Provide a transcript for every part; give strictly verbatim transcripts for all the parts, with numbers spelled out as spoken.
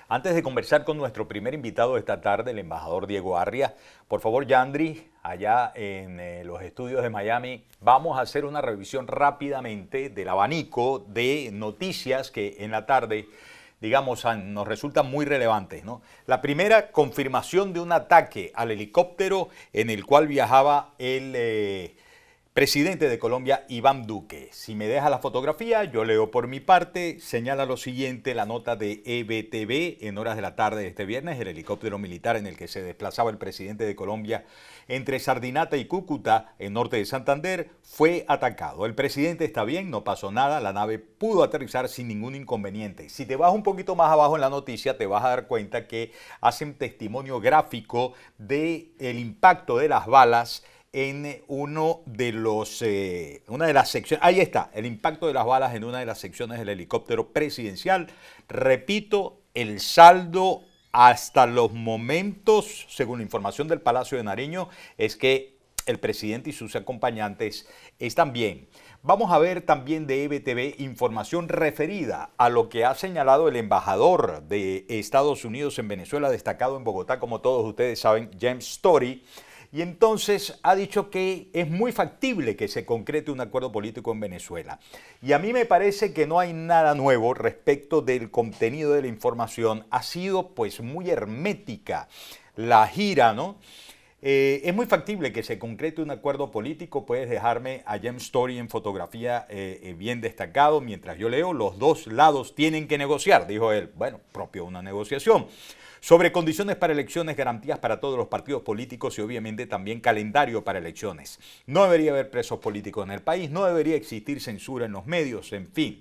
Antes de conversar con nuestro primer invitado de esta tarde, el embajador Diego Arria, por favor, Yandri, allá en eh, los estudios de Miami, vamos a hacer una revisión rápidamente del abanico de noticias que en la tarde, digamos, han, nos resultan muy relevantes, ¿no? La primera, confirmación de un ataque al helicóptero en el cual viajaba el eh, presidente de Colombia, Iván Duque. Si me deja la fotografía, yo leo por mi parte. Señala lo siguiente, la nota de E B T V en horas de la tarde de este viernes. El helicóptero militar en el que se desplazaba el presidente de Colombia entre Sardinata y Cúcuta, en norte de Santander, fue atacado. El presidente está bien, no pasó nada, la nave pudo aterrizar sin ningún inconveniente. Si te vas un poquito más abajo en la noticia, te vas a dar cuenta que hacen testimonio gráfico del impacto de las balas en uno de los, eh, una de las secciones, ahí está, el impacto de las balas en una de las secciones del helicóptero presidencial. Repito, el saldo hasta los momentos, según la información del Palacio de Nariño, es que el presidente y sus acompañantes están bien. Vamos a ver también de E B T V información referida a lo que ha señalado el embajador de Estados Unidos en Venezuela, destacado en Bogotá, como todos ustedes saben, James Story. Y entonces ha dicho que es muy factible que se concrete un acuerdo político en Venezuela. Y a mí me parece que no hay nada nuevo respecto del contenido de la información. Ha sido pues muy hermética la gira, ¿no? Eh, es muy factible que se concrete un acuerdo político. Puedes dejarme a James Story en fotografía eh, eh, bien destacado mientras yo leo. Los dos lados tienen que negociar, dijo él. Bueno, propio una negociación. Sobre condiciones para elecciones, garantías para todos los partidos políticos y obviamente también calendario para elecciones. No debería haber presos políticos en el país, no debería existir censura en los medios, en fin.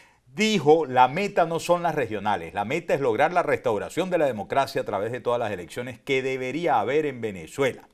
Dijo, la meta no son las regionales, la meta es lograr la restauración de la democracia a través de todas las elecciones que debería haber en Venezuela.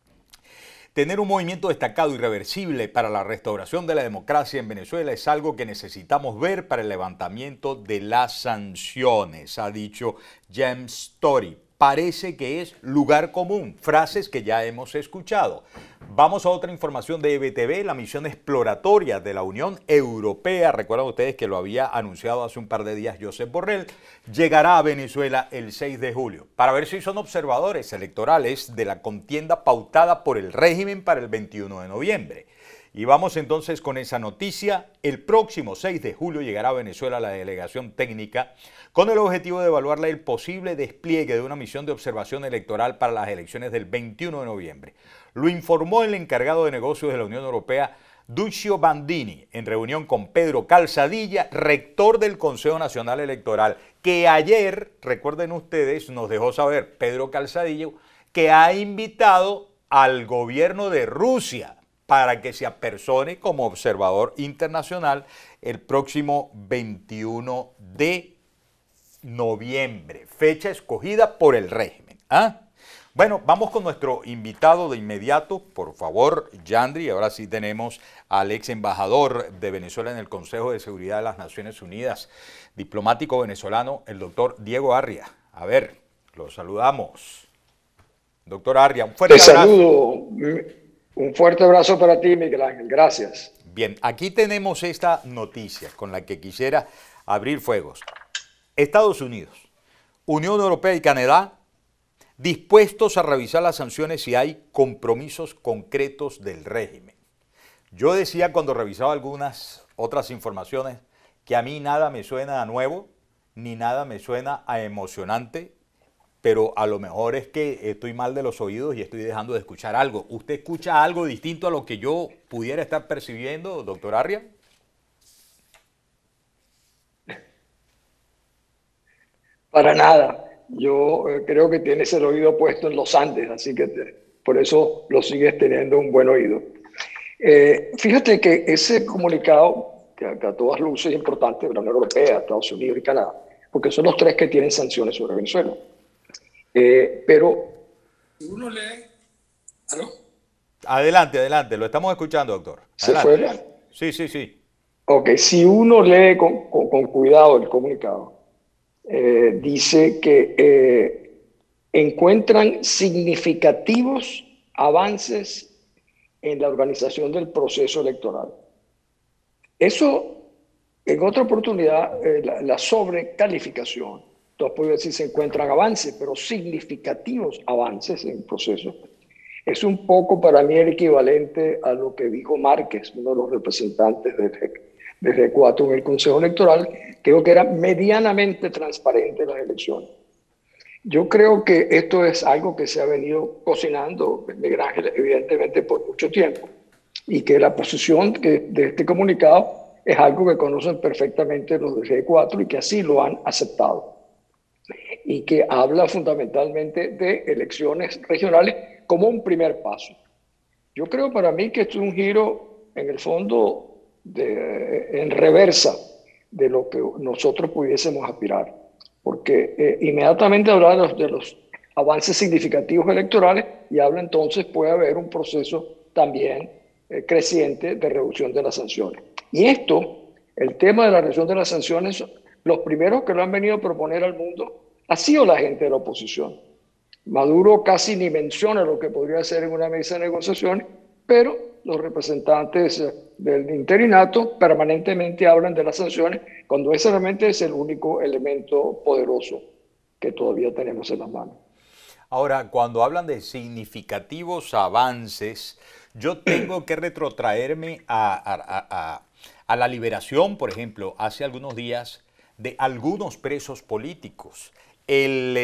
Tener un movimiento destacado y reversible para la restauración de la democracia en Venezuela es algo que necesitamos ver para el levantamiento de las sanciones, ha dicho James Story. Parece que es lugar común, frases que ya hemos escuchado. Vamos a otra información de E B T V, la misión exploratoria de la Unión Europea, recuerdan ustedes que lo había anunciado hace un par de días Josep Borrell, llegará a Venezuela el seis de julio, para ver si son observadores electorales de la contienda pautada por el régimen para el veintiuno de noviembre. Y vamos entonces con esa noticia. El próximo seis de julio llegará a Venezuela la delegación técnica con el objetivo de evaluar el posible despliegue de una misión de observación electoral para las elecciones del veintiuno de noviembre. Lo informó el encargado de negocios de la Unión Europea, Duccio Bandini, en reunión con Pedro Calzadilla, rector del Consejo Nacional Electoral, que ayer, recuerden ustedes, nos dejó saber Pedro Calzadilla, que ha invitado al gobierno de Rusia para que se apersone como observador internacional el próximo veintiuno de noviembre, fecha escogida por el régimen. ¿Ah? Bueno, vamos con nuestro invitado de inmediato, por favor, Yandri. Ahora sí tenemos al ex embajador de Venezuela en el Consejo de Seguridad de las Naciones Unidas, diplomático venezolano, el doctor Diego Arria. A ver, lo saludamos. Doctor Arria, un fuerte Te abrazo. saludo. Un fuerte abrazo para ti, Miguel Ángel. Gracias. Bien, aquí tenemos esta noticia con la que quisiera abrir fuegos. Estados Unidos, Unión Europea y Canadá dispuestos a revisar las sanciones si hay compromisos concretos del régimen. Yo decía cuando revisaba algunas otras informaciones que a mí nada me suena a nuevo, ni nada me suena a emocionante, pero a lo mejor es que estoy mal de los oídos y estoy dejando de escuchar algo. ¿Usted escucha algo distinto a lo que yo pudiera estar percibiendo, doctor Arria? Para nada. Yo eh, creo que tienes el oído puesto en los Andes, así que te- por eso lo sigues teniendo un buen oído. Eh, fíjate que ese comunicado, que a, que a todas luces es importante, de la Unión Europea, Estados Unidos y Canadá, porque son los tres que tienen sanciones sobre Venezuela. Eh, pero si uno lee... ¿Aló? Adelante, adelante, lo estamos escuchando, doctor. ¿Se Adelante. fue? Sí, sí, sí. Ok, si uno lee con, con, con cuidado el comunicado, eh, dice que eh, encuentran significativos avances en la organización del proceso electoral. Eso, en otra oportunidad, eh, la, la sobrecalificación tú has podido decir se encuentran avances, pero significativos avances en el proceso. Es un poco para mí el equivalente a lo que dijo Márquez, uno de los representantes del G cuatro en el Consejo Electoral, creo que era medianamente transparente las elecciones. Yo creo que esto es algo que se ha venido cocinando, Miguel Ángel, evidentemente por mucho tiempo, y que la posición que, de este comunicado es algo que conocen perfectamente los del G cuatro y que así lo han aceptado. Y que habla fundamentalmente de elecciones regionales como un primer paso. Yo creo para mí que esto es un giro en el fondo de, en reversa de lo que nosotros pudiésemos aspirar, porque eh, inmediatamente habla de los, de los avances significativos electorales y habla entonces puede haber un proceso también eh, creciente de reducción de las sanciones. Y esto, el tema de la reducción de las sanciones, los primeros que lo han venido a proponer al mundo ha sido la gente de la oposición. Maduro casi ni menciona lo que podría hacer en una mesa de negociaciones, pero los representantes del interinato permanentemente hablan de las sanciones cuando ese realmente es el único elemento poderoso que todavía tenemos en las manos. Ahora, cuando hablan de significativos avances, yo tengo que retrotraerme a, a, a, a la liberación, por ejemplo, hace algunos días, de algunos presos políticos. El,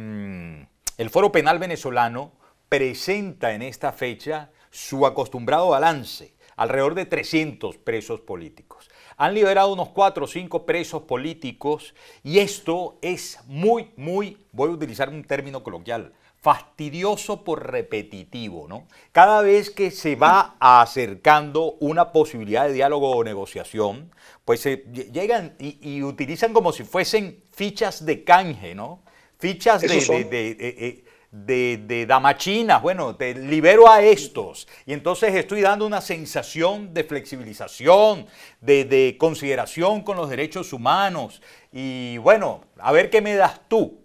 eh, el Foro Penal venezolano presenta en esta fecha su acostumbrado balance, alrededor de trescientos presos políticos. Han liberado unos cuatro o cinco presos políticos y esto es muy, muy, voy a utilizar un término coloquial, fastidioso por repetitivo, ¿no? Cada vez que se va acercando una posibilidad de diálogo o negociación, pues se llegan y, y utilizan como si fuesen fichas de canje, ¿no? Fichas de, de, de, de, de, de damachinas, bueno, te libero a estos y entonces estoy dando una sensación de flexibilización, de, de consideración con los derechos humanos y bueno, a ver qué me das tú.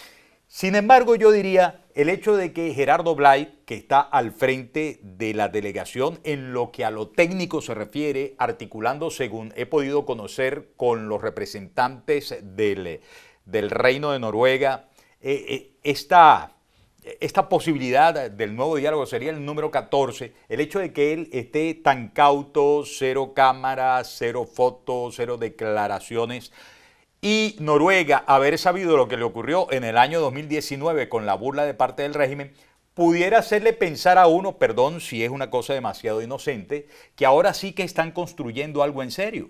Sin embargo, yo diría, el hecho de que Gerardo Blay, que está al frente de la delegación en lo que a lo técnico se refiere, articulando, según he podido conocer con los representantes del, del Reino de Noruega, eh, eh, esta, esta posibilidad del nuevo diálogo sería el número catorce, el hecho de que él esté tan cauto, cero cámaras, cero fotos, cero declaraciones, y Noruega, haber sabido lo que le ocurrió en el año dos mil diecinueve con la burla de parte del régimen, pudiera hacerle pensar a uno, perdón si es una cosa demasiado inocente, que ahora sí que están construyendo algo en serio.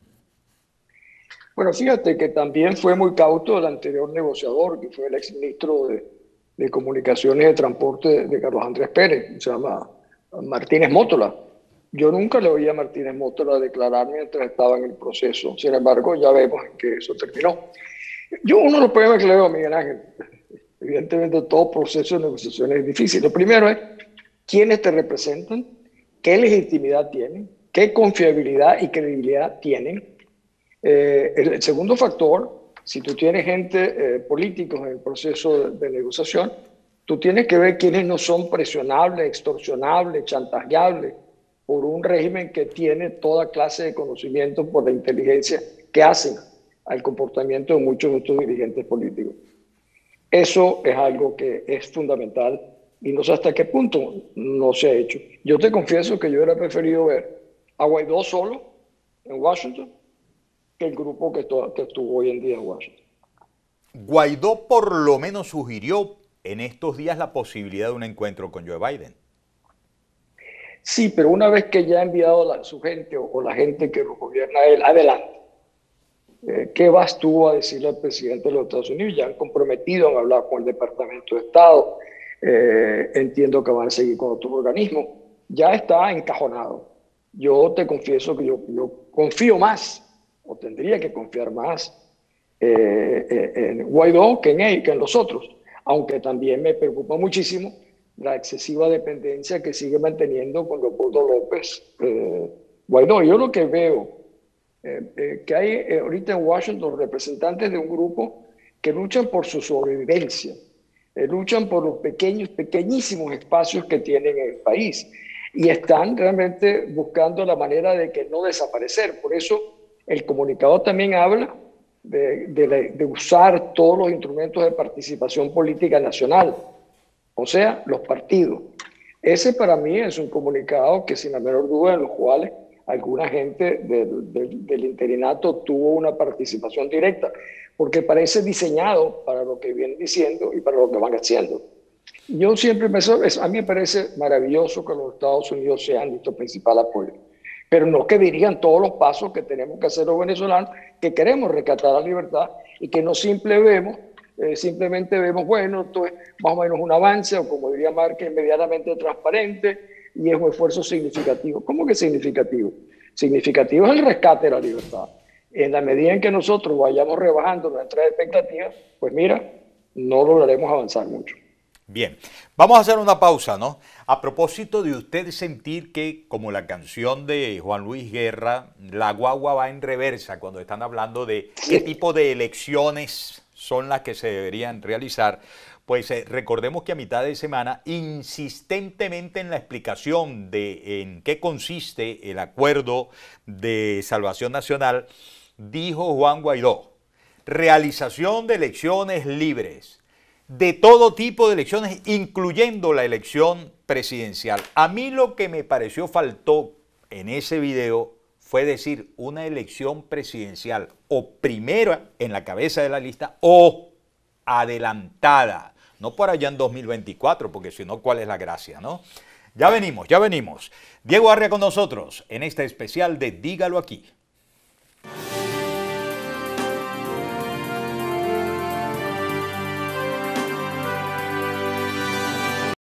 Bueno, fíjate que también fue muy cauto el anterior negociador, que fue el exministro de, de Comunicaciones y de Transporte de, de Carlos Andrés Pérez, se llama Martínez Mótola. Yo nunca le oí a Martínez Mótola declarar mientras estaba en el proceso. Sin embargo, ya vemos que eso terminó. Yo, uno de los problemas que le veo a Miguel Ángel, evidentemente todo proceso de negociación es difícil. Lo primero es quiénes te representan, qué legitimidad tienen, qué confiabilidad y credibilidad tienen. Eh, el, el segundo factor, si tú tienes gente, eh, políticos en el proceso de, de negociación, tú tienes que ver quiénes no son presionables, extorsionables, chantajeables, por un régimen que tiene toda clase de conocimientos por la inteligencia que hacen al comportamiento de muchos de estos dirigentes políticos. Eso es algo que es fundamental y no sé hasta qué punto no se ha hecho. Yo te confieso que yo hubiera preferido ver a Guaidó solo en Washington que el grupo que, que estuvo hoy en día en Washington. Guaidó por lo menos sugirió en estos días la posibilidad de un encuentro con Joe Biden. Sí, pero una vez que ya ha enviado la, su gente o, o la gente que lo gobierna él, adelante. Eh, ¿Qué vas tú a decirle al presidente de los Estados Unidos? Ya han comprometido en hablar con el Departamento de Estado. Eh, entiendo que van a seguir con otros organismos. Ya está encajonado. Yo te confieso que yo, yo confío más, o tendría que confiar más, eh, eh, en Guaidó que en él, que en los otros. Aunque también me preocupa muchísimo la excesiva dependencia que sigue manteniendo con Leopoldo López eh, Guaidó. Yo lo que veo, eh, eh, que hay eh, ahorita en Washington representantes de un grupo que luchan por su sobrevivencia, eh, luchan por los pequeños, pequeñísimos espacios que tienen en el país y están realmente buscando la manera de que no desaparecer. Por eso el comunicado también habla de, de, de usar todos los instrumentos de participación política nacional, o sea, los partidos. Ese para mí es un comunicado que sin la menor duda en los cuales alguna gente del, del, del interinato tuvo una participación directa, porque parece diseñado para lo que vienen diciendo y para lo que van haciendo. Yo siempre pensé, a mí me parece maravilloso que los Estados Unidos sean nuestro principal apoyo, pero no que dirían todos los pasos que tenemos que hacer los venezolanos, que queremos rescatar la libertad y que no simple vemos, eh, simplemente vemos, bueno, esto es más o menos un avance, o como diría Márquez, medianamente transparente, y es un esfuerzo significativo. ¿Cómo que significativo? Significativo es el rescate de la libertad. En la medida en que nosotros vayamos rebajando nuestras expectativas, pues mira, no lograremos avanzar mucho. Bien, vamos a hacer una pausa, ¿no? A propósito de usted sentir que, como la canción de Juan Luis Guerra, la guagua va en reversa cuando están hablando de qué tipo de elecciones son las que se deberían realizar, pues eh, recordemos que a mitad de semana, insistentemente en la explicación de en qué consiste el acuerdo de Salvación Nacional, dijo Juan Guaidó, realización de elecciones libres, de todo tipo de elecciones, incluyendo la elección presidencial. A mí lo que me pareció faltó en ese video fue decir una elección presidencial o primera en la cabeza de la lista o adelantada, no por allá en dos mil veinticuatro, porque si no, ¿cuál es la gracia, no? Ya venimos, ya venimos. Diego Arria con nosotros en este especial de Dígalo Aquí.